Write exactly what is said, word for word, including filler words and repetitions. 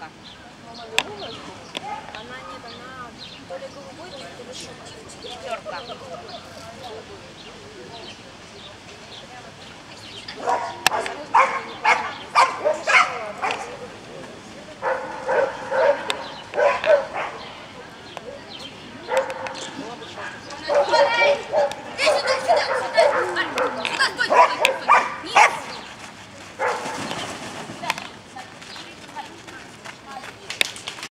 пятерка. Мама любила? Она нет, она то ли голубой, то ли шутик. Четверка.